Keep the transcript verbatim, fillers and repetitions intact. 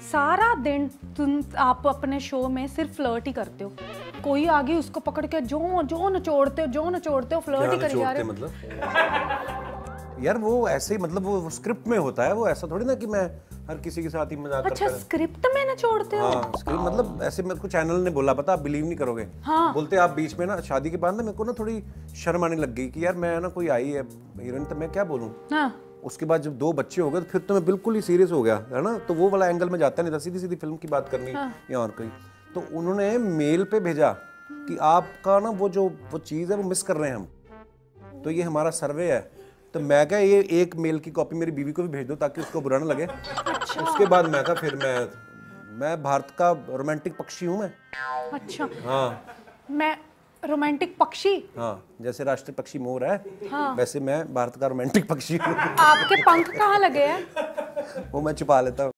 सारा दिन तुम आप अपने शो में सिर्फ फ्लर्ट ही करते हो, कोई आगे उसको पकड़ के जो जो नचोड़ते हो जो नचोड़ते हो फ्लर्ट ही करी जा रहे हो। मतलब यार वो ऐसे ही, मतलब वो स्क्रिप्ट में होता है, वो ऐसा थोड़ी ना कि मैं हर किसी के साथ ही मजाक करता हूं। अच्छा स्क्रिप्ट में नचोड़ते हो? हाँ स्क्रिप्ट मतलब ऐसे, मेरे को चैनल ने बोला, पता आप बिलीव नहीं करोगे। हाँ। बोलते आप बीच में ना शादी के बाद ना मेरे को ना थोड़ी शर्म आने लग गई कि यार मैं ना कोई आई है हीरोइन, तो मैं क्या बोलूँ। हाँ। उसके बाद जब दो बच्चे हो गए तो फिर तो मैं बिल्कुल ही सीरियस हो गया है ना, तो वो वाला एंगल में जाता नहीं था, सीधी सीधी फिल्म की बात करनी। हाँ। या और कोई, तो उन्होंने मेल पे भेजा कि आपका ना वो जो वो चीज़ है वो मिस कर रहे हैं हम, तो ये हमारा सर्वे है। तो मैं क्या, ये एक मेल की कॉपी मेरी बीवी को भी भेज दो ताकि उसको बुरा ना लगे। अच्छा। उसके बाद मैं कहा फिर मैं मैं भारत का रोमांटिक पक्षी हूँ मैं। अच्छा। हाँ मैं रोमांटिक पक्षी? हाँ, जैसे राष्ट्रीय पक्षी मोर है, हाँ। वैसे मैं भारत का रोमांटिक पक्षी हूँ। आपके पंख कहाँ लगे हैं? वो मैं छुपा लेता हूँ।